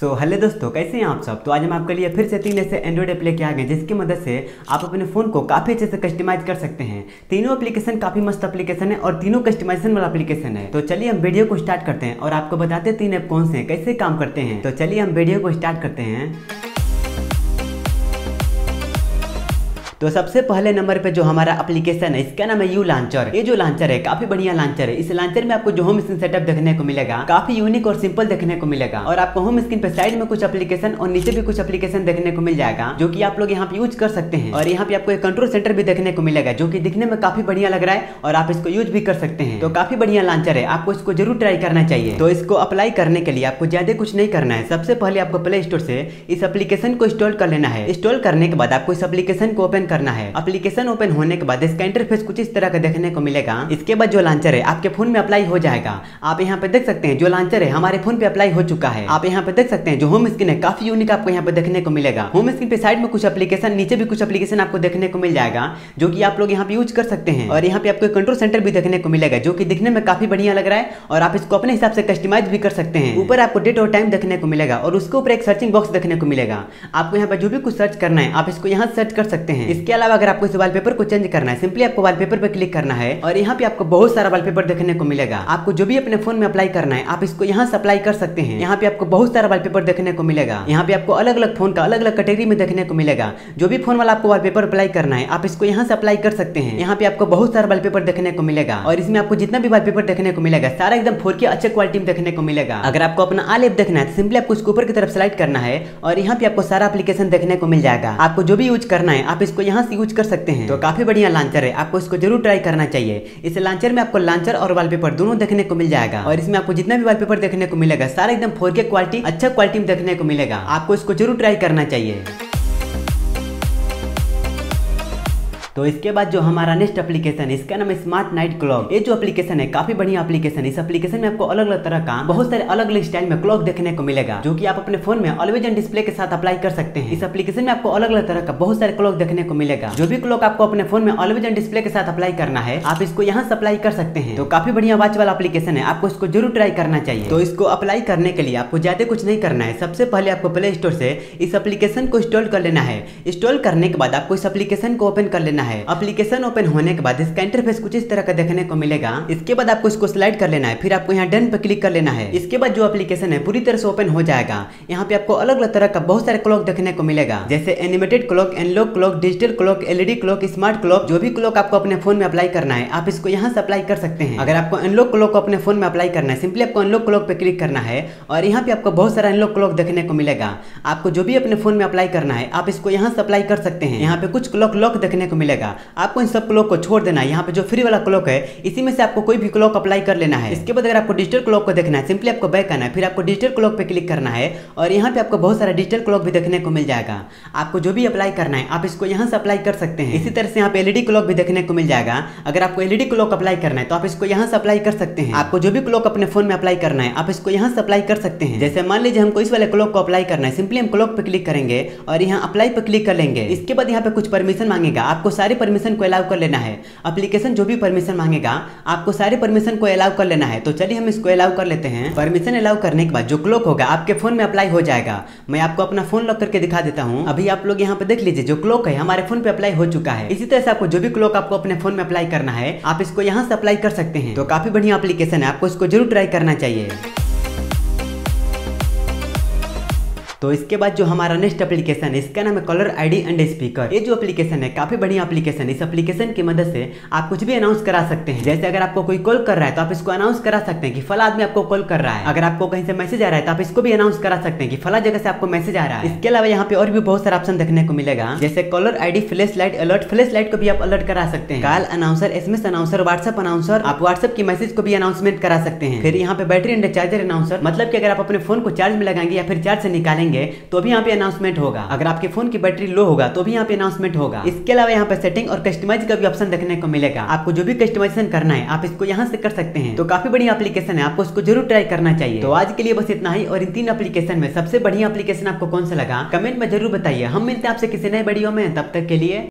Hello दोस्तों, कैसे हैं आप सब। तो आज हम आपके लिए फिर से 3 ऐसे एंड्रॉइड ऐप लेके आ गए जिसकी मदद से आप अपने फ़ोन को काफ़ी अच्छे से कस्टमाइज कर सकते हैं। तीनों एप्लीकेशन काफ़ी मस्त एप्लीकेशन है और तीनों कस्टमाइजेशन वाला एप्लीकेशन है। तो चलिए हम वीडियो को स्टार्ट करते हैं और आपको बताते हैं 3 ऐप कौन से हैं, कैसे काम करते हैं। तो चलिए हम वीडियो को स्टार्ट करते हैं। तो सबसे पहले नंबर पे जो हमारा एप्लीकेशन है इसका नाम है यू लॉन्चर। ये जो लॉन्चर है काफी बढ़िया लॉन्चर है। इस लॉन्चर में आपको जो होम स्क्रीन सेटअप देखने को मिलेगा काफी यूनिक और सिंपल देखने को मिलेगा और आपको होम स्क्रीन पे साइड में कुछ एप्लीकेशन और नीचे भी कुछ एप्लीकेशन देखने को मिल जाएगा जो कि आप लोग यहाँ पे यूज कर सकते हैं। और यहाँ पे आपको एक कंट्रोल सेंटर भी देखने को मिलेगा जो कि दिखने में काफी बढ़िया लग रहा है और आप इसको यूज भी कर सकते हैं। तो काफी बढ़िया लॉन्चर है, आपको इसको जरूर ट्राई करना चाहिए। तो इसको अप्लाई करने के लिए आपको ज्यादा कुछ नहीं करना है। सबसे पहले आपको प्ले स्टोर से इस एप्लीकेशन को इंस्टॉल कर लेना है। इंस्टॉल करने के बाद आपको इस एप्लीकेशन को ओपन करना है। एप्लीकेशन ओपन होने के बाद इसका इंटरफेस कुछ इस तरह का देखने को मिलेगा। इसके बाद जो लॉन्चर है आपके फोन में अप्लाई हो जाएगा। आप यहाँ पे देख सकते हैं जो लॉन्चर है हमारे फोन पे अप्लाई हो चुका है। आप यहाँ पे देख सकते हैं जो होम स्क्रीन है काफी यूनिक आपको यहाँ पे देखने को मिलेगा। होम स्क्रीन पे साइड में कुछ एप्लीकेशन, नीचे भी कुछ एप्लीकेशन आपको देखने को मिल जाएगा जो कि आप लोग यहाँ पे यूज कर सकते हैं। और यहाँ पे आपको कंट्रोल सेंटर भी देखने को मिलेगा जो कि दिखने में काफी बढ़िया लग रहा है और आप इसको अपने हिसाब से कस्टमाइज भी कर सकते हैं। ऊपर आपको डेट और टाइम देखने को मिलेगा और उसके ऊपर एक सर्चिंग बॉक्स देखने को मिलेगा। आपको यहाँ पे जो भी कुछ सर्च करना है आप इसको यहाँ सर्च कर सकते हैं। इसके अलावा अगर आपको इस वॉलपेपर को चेंज करना है सिंपली आपको वॉलपेपर पे क्लिक करना है और यहाँ पे आपको बहुत सारा वॉलपेपर देखने को मिलेगा। आपको जो भी अपने फोन में अप्लाई करना है आप इसको यहाँ से अप्लाई कर सकते हैं। यहाँ पे आपको बहुत सारा वॉलपेपर देखने को मिलेगा। यहाँ पे आपको अलग अलग फोन का अलग अलग कैटेगरी में देखने को मिलेगा। जो भी फोन वाला आपको वॉलपेपर अप्लाई करना है आप इसको यहाँ से अप्लाई कर सकते हैं। यहाँ पे आपको बहुत सारा वॉलपेपर देखने को मिलेगा और इसमें आपको जितना भी वॉलपेपर देखने को मिलेगा सारा एकदम 4K अच्छे क्वालिटी में देखने को मिलेगा। अगर आपको अपना ऑल ऐप देखना है तो सिंपली आपको इसको ऊपर की तरफ स्लाइड करना है और यहाँ पे आपको सारा एप्लीकेशन देखने को मिल जाएगा। आपको जो भी यूज करना है आप इसको यहाँ से यूज कर सकते हैं। तो काफी बढ़िया लॉन्चर है, आपको इसको जरूर ट्राई करना चाहिए। इस लॉन्चर में आपको लॉन्चर और वॉलपेपर दोनों देखने को मिल जाएगा और इसमें आपको जितना भी वॉलपेपर देखने को मिलेगा सारा एकदम 4K क्वालिटी अच्छा क्वालिटी में देखने को मिलेगा। आपको इसको जरूर ट्राई करना चाहिए। तो इसके बाद जो हमारा नेक्स्ट एप्लीकेशन है इसका नाम है स्मार्ट नाइट क्लॉक। ये जो एप्लीकेशन है काफी बढ़िया एप्लीकेशन है। इस एप्लीकेशन में आपको अलग अलग तरह का बहुत सारे अलग अलग स्टाइल में क्लॉक देखने को मिलेगा जो कि आप अपने फोन में ऑलवेज ऑन डिस्प्ले के साथ अप्लाई कर सकते हैं। इस एप्लीकेशन में आपको अलग अलग तरह का बहुत सारे क्लॉक देखने को मिलेगा। जो भी क्लॉक आपको अपने फोन में ऑलवेज ऑन डिस्प्ले के साथ अप्लाई करना है आप इसको यहाँ से अप्लाई कर सकते हैं। तो काफी बढ़िया वॉच वाला एप्लीकेशन है, आपको इसको जरूर ट्राई करना चाहिए। तो इसको अप्लाई करने के लिए आपको ज्यादा कुछ नहीं करना है। सबसे पहले आपको प्ले स्टोर से इस एप्लीकेशन को इंस्टॉल कर लेना है। इंस्टॉल करने के बाद आपको इस एप्लीकेशन को ओपन कर लेना है। एप्लीकेशन ओपन होने के बाद इसका इंटरफेस कुछ इस तरह का देखने को मिलेगा। इसके बाद आपको इसको स्लाइड कर लेना है, फिर आपको यहाँ डन पे क्लिक कर लेना है। इसके बाद जो एप्लीकेशन है पूरी तरह से ओपन हो जाएगा। यहाँ पे आपको अलग अलग तरह का बहुत सारे क्लॉक देखने को मिलेगा जैसे animated clock, analog clock, digital clock, LED clock, smart clock. जो भी क्लॉक आपको अपने फोन में अप्लाई करना है आप इसको यहाँ से अप्लाई कर सकते हैं। अगर आपको एनलॉग क्लॉक को अपने फोन में अप्लाई करना है सिंपली आपको एनलॉग क्लॉक पे क्लिक करना है और यहाँ पे आपको बहुत सारा एनलॉग क्लॉक देखने को मिलेगा। आपको जो भी अपने फोन में अप्लाई करना है आप इसको यहाँ से अप्लाई कर सकते हैं। यहाँ पे कुछ क्लॉक लॉक देखने को मिलेगा, आपको इन सब क्लॉक को छोड़ देना है। यहाँ पे जो फ्री वाला क्लॉक है इसी में से आपको कोई भी क्लॉक अप्लाई कर लेना है। इसके बाद अगर आपको डिजिटल क्लॉक को देखना है सिंपली आपको बैक आना है, फिर आपको डिजिटल क्लॉक पे क्लिक करना है और यहाँ पे आपको बहुत सारा डिजिटल क्लॉक भी देखने को मिल जाएगा। आपको जो भी अप्लाई करना है आप इसको यहाँ से अप्लाई कर सकते हैं। इसी तरह से यहाँ पे एलईडी क्लॉक भी देखने को मिल जाएगा। अगर आपको एलईडी क्लॉक अप्लाई करना है तो आप इसको यहाँ से अप्लाई कर सकते हैं। आपको जो भी क्लॉक अपने फोन में अप्लाई करना है आप इसको यहाँ से अप्लाई कर सकते हैं। जैसे मान लीजिए हमको इस वाले क्लॉक को अप्लाई करना है, सिंपली हम क्लॉक पे क्लिक करेंगे और यहाँ अप्लाई पे क्लिक कर लेंगे। इसके बाद यहाँ पे कुछ परमिशन मांगेगा, आपको सारी परमिशन को अलाउ कर लेना है। एप्लीकेशन जो भी परमिशन मांगेगा आपको सारे परमिशन को अलाउ कर लेना है। तो चलिए हम इसको अलाउ कर लेते हैं। परमिशन अलाउ करने के बाद जो क्लॉक होगा आपके फोन में अप्लाई हो जाएगा। मैं आपको अपना फोन लॉक करके दिखा देता हूं। अभी आप लोग यहाँ पे देख लीजिए जो क्लॉक है हमारे फोन पे अप्लाई हो चुका है। इसी तरह से आपको जो भी क्लॉक आपको अपने फोन में अप्लाई करना है आप इसको यहाँ से अप्लाई कर सकते हैं। तो काफी बढ़िया एप्लीकेशन है, आपको इसको जरूर ट्राई करना चाहिए। तो इसके बाद जो हमारा नेक्स्ट एप्लीकेशन है इसका नाम है कॉलर आईडी एंड स्पीकर। ये जो एप्लीकेशन है काफी बढ़िया एप्लीकेशन है। इस एप्लीकेशन की मदद से आप कुछ भी अनाउंस करा सकते हैं। जैसे अगर आपको कोई कॉल कर रहा है तो आप इसको अनाउंस करा सकते हैं कि फला आदमी आपको कॉल कर रहा है। अगर आपको कहीं से मैसेज आ रहा है तो आप इसको भी अनाउंस करा सकते हैं कि फला जगह से आपको मैसेज आ रहा है। इसके अलावा यहाँ पे और भी बहुत सारा ऑप्शन देखने को मिलेगा जैसे caller ID, flash light alert. Flash light को भी आप अलर्ट करा सकते हैं। Call announcer, SMS announcer, WhatsApp announcer. आप व्हाट्सएप की मैसेज को भी अनाउंसमेंट करा सकते हैं। फिर यहाँ पे बैटरी एंड चार्जर अनाउंसर, मतलब कि अगर आप अपने फोन को चार्ज में लगाएंगे या फिर चार्ज से निकालेंगे तो भी यहाँ अनाउंसमेंट होगा। अगर आपके फोन की बैटरी लो होगा तो भी यहाँ पे अनाउंसमेंट होगा। इसके अलावा यहाँ पे सेटिंग और कस्टमाइज का भी ऑप्शन देखने को मिलेगा। आपको जो भी कस्टमाइजेशन करना है आप इसको यहाँ से कर सकते हैं। तो काफी बढ़िया एप्लीकेशन है, आपको इसको जरूर ट्राई करना चाहिए। तो आज के लिए बस इतना ही और इन 3 एप्लीकेशन में सबसे बढ़िया एप्लीकेशन आपको कौन सा लगा कमेंट में जरूर बताइए। हम मिलते हैं आपसे किसी नए वीडियो में, तब तक के लिए